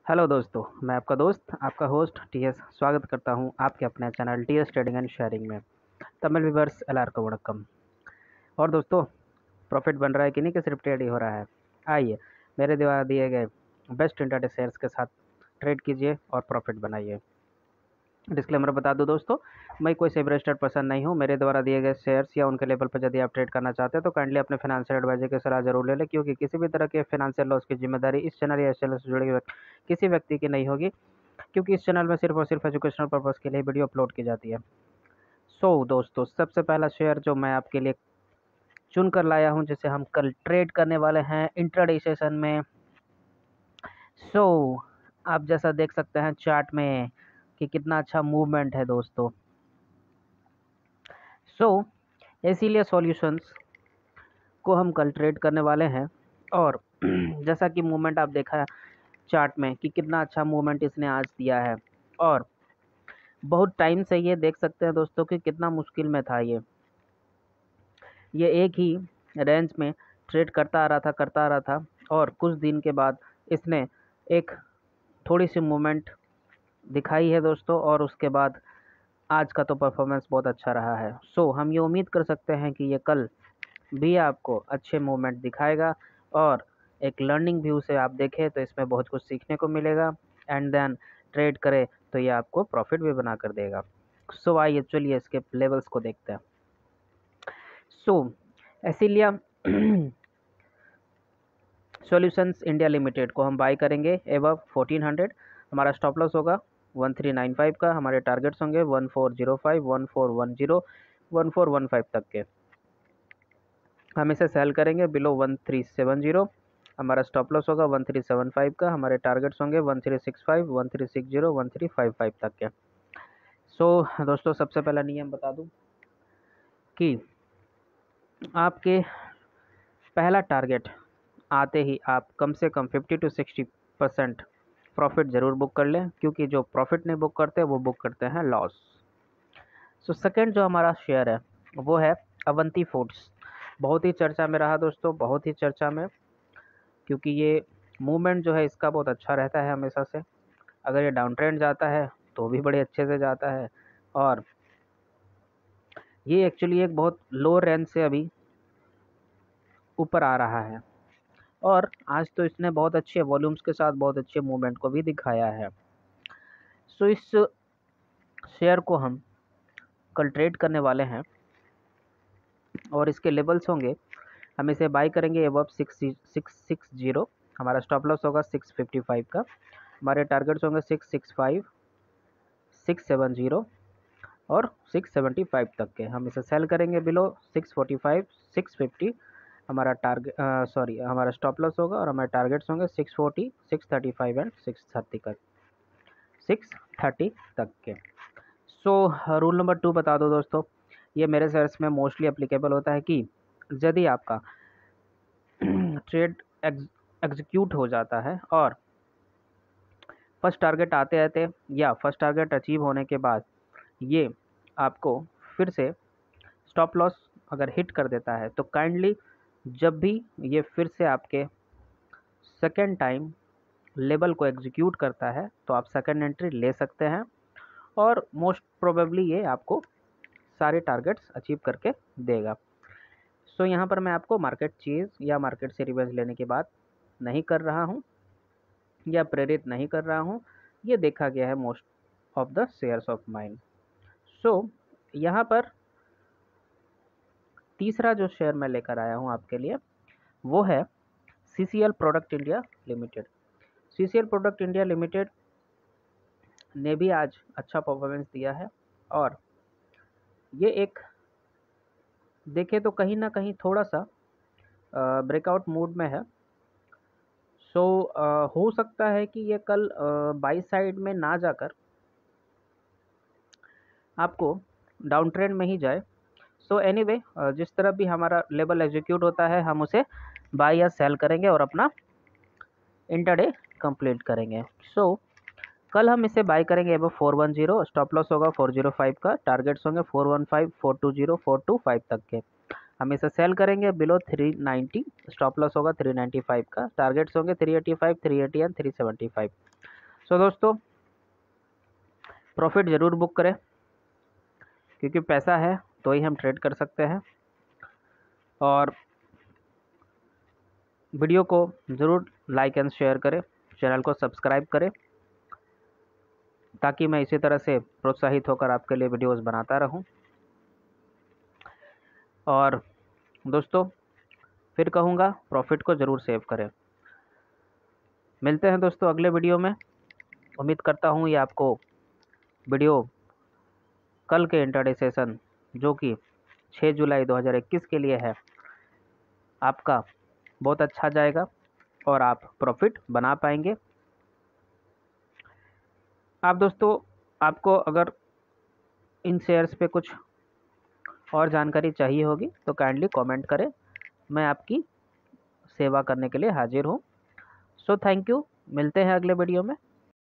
Hello दोस्तों, मैं आपका दोस्त, आपका होस्ट टीएस स्वागत करता हूं आपके अपने channel TS trading and sharing में। तमिल व्यूवर्स एलआरको वणक्कम। और दोस्तों, प्रॉफिट बन रहा है कि नहीं, कि सिर्फ ट्रेड ही हो रहा है? आइए, मेरे द्वारा दिए गए बेस्ट इंट्राडे शेयर्स के साथ ट्रेड कीजिए और प्रॉफिट बनाइए। डिस्क्लेमर बता दूं दोस्तों, मैं कोई सेबी रजिस्टर्ड पर्सन नहीं हूं। मेरे द्वारा दिए गए शेयर्स या उनके लेवल पर यदि आप ट्रेड करना चाहते हैं तो काइंडली अपने फाइनेंशियल एडवाइजर की सलाह जरूर ले लें, क्योंकि किसी भी तरह के फाइनेंशियल लॉस की जिम्मेदारी इस चैनल या इस चैनल से जुड़े हुए किसी व्यक्ति की नहीं होगी, क्योंकि इस चैनल में सिर्फ और सिर्फ एजुकेशनल पर्पज़ के लिए वीडियो अपलोड की जाती है। दोस्तों, सबसे पहला शेयर जो मैं आपके लिए चुन कर लाया हूं, जिसे हम कल ट्रेड करने वाले हैं इंट्राडे सेशन में। सो आप जैसा देख सकते हैं चार्ट में कि कितना अच्छा मूवमेंट है दोस्तों। इसीलिए सॉल्यूशंस को हम कल ट्रेड करने वाले हैं। और जैसा कि मूवमेंट आप देखा है चार्ट में कि कितना अच्छा मूवमेंट इसने आज दिया है, और बहुत टाइम से ये देख सकते हैं दोस्तों कि कितना मुश्किल में था। ये एक ही रेंज में ट्रेड करता आ रहा था, और कुछ दिन के बाद इसने एक थोड़ी सी मूवमेंट दिखाई है दोस्तों, और उसके बाद आज का तो परफॉर्मेंस बहुत अच्छा रहा है। हम ये उम्मीद कर सकते हैं कि ये कल भी आपको अच्छे मूवमेंट दिखाएगा, और एक लर्निंग व्यू से आप देखें तो इसमें बहुत कुछ सीखने को मिलेगा, एंड देन ट्रेड करें तो ये आपको प्रॉफिट भी बना कर देगा। आइए चलिए इसके लेवल्स को देखते हैं। इसीलिए सॉल्यूशंस इंडिया लिमिटेड को हम बाय करेंगे एबव 1400। हमारा स्टॉप लॉस होगा 1395 का। हमारे टारगेट्स होंगे 1405, 1410, 1415 तक के। हम इसे सेल करेंगे बिलो 1370। हमारा स्टॉप लॉस होगा 1375 का। हमारे टारगेट्स होंगे 1365, 1360, 1355 तक के। दोस्तों, सबसे पहला नियम बता दूं कि आपके पहला टारगेट आते ही आप कम से कम 50 to 60% प्रॉफिट ज़रूर बुक कर लें, क्योंकि जो प्रॉफिट नहीं बुक करते वो बुक करते हैं लॉस। सेकंड जो हमारा शेयर है वो है अवंती फूड्स। बहुत ही चर्चा में रहा दोस्तों, बहुत ही चर्चा में, क्योंकि ये मूवमेंट जो है इसका बहुत अच्छा रहता है हमेशा से। अगर ये डाउन ट्रेंड जाता है तो भी बड़े अच्छे से जाता है, और ये एक्चुअली एक बहुत लो रेंज से अभी ऊपर आ रहा है, और आज तो इसने बहुत अच्छे वॉल्यूम्स के साथ बहुत अच्छे मूवमेंट को भी दिखाया है। इस शेयर को हम कल ट्रेड करने वाले हैं, और इसके लेवल्स होंगे, हम इसे बाई करेंगे एबव 660। हमारा स्टॉप लॉस होगा 655 का। हमारे टारगेट्स होंगे 665, 670 और 675 तक के। हम इसे सेल करेंगे बिलो 645, 650। हमारा स्टॉप लॉस होगा, और हमारे टारगेट्स होंगे 640, 635 एंड 630 तक के। रूल नंबर 2 बता दो दोस्तों, ये मेरे शेयर्स में मोस्टली एप्लीकेबल होता है कि यदि आपका ट्रेड एग्जीक्यूट हो जाता है और फर्स्ट टारगेट आते आते या फर्स्ट टारगेट अचीव होने के बाद ये आपको फिर से स्टॉप लॉस अगर हिट कर देता है, तो काइंडली जब भी ये फिर से आपके सेकेंड टाइम लेवल को एग्जीक्यूट करता है तो आप सेकेंड एंट्री ले सकते हैं, और मोस्ट प्रोबेबली ये आपको सारे टारगेट्स अचीव करके देगा। यहाँ पर मैं आपको मार्केट चीज़ या मार्केट से रिवेंज लेने की बात नहीं कर रहा हूँ या प्रेरित नहीं कर रहा हूँ। ये देखा गया है most of the shares of mine. यहाँ पर तीसरा जो शेयर मैं लेकर आया हूँ आपके लिए वो है CCL product India limited. CCL product India limited ने भी आज अच्छा परफॉर्मेंस दिया है, और ये एक देखे तो कहीं ना कहीं थोड़ा सा ब्रेकआउट मूड में है। हो सकता है कि ये कल बाई साइड में ना जाकर आपको डाउन ट्रेंड में ही जाए। एनीवे, जिस तरह भी हमारा लेवल एग्जीक्यूट होता है हम उसे बाय या सेल करेंगे और अपना इंटरडे कंप्लीट करेंगे। कल हम इसे बाय करेंगे अब 410। स्टॉप लॉस होगा 405 का। टारगेट्स होंगे 415, 420, 425 तक के। हम इसे सेल करेंगे बिलो 390। स्टॉप लॉस होगा 395 का। टारगेट्स होंगे 385, 380 एंड 375। सो दोस्तों, प्रॉफिट ज़रूर बुक करें, क्योंकि पैसा है तो ही हम ट्रेड कर सकते हैं। और वीडियो को ज़रूर लाइक एंड शेयर करें, चैनल को सब्सक्राइब करें, ताकि मैं इसी तरह से प्रोत्साहित होकर आपके लिए वीडियोस बनाता रहूं। और दोस्तों, फिर कहूँगा, प्रॉफिट को ज़रूर सेव करें। मिलते हैं दोस्तों अगले वीडियो में। उम्मीद करता हूँ ये आपको वीडियो कल के इंट्राडे सेशन, जो कि 6 जुलाई 2021 के लिए है, आपका बहुत अच्छा जाएगा और आप प्रॉफिट बना पाएंगे। आप दोस्तों, आपको अगर इन शेयर्स पे कुछ और जानकारी चाहिए होगी तो काइंडली कमेंट करें, मैं आपकी सेवा करने के लिए हाजिर हूँ। सो थैंक यू, मिलते हैं अगले वीडियो में।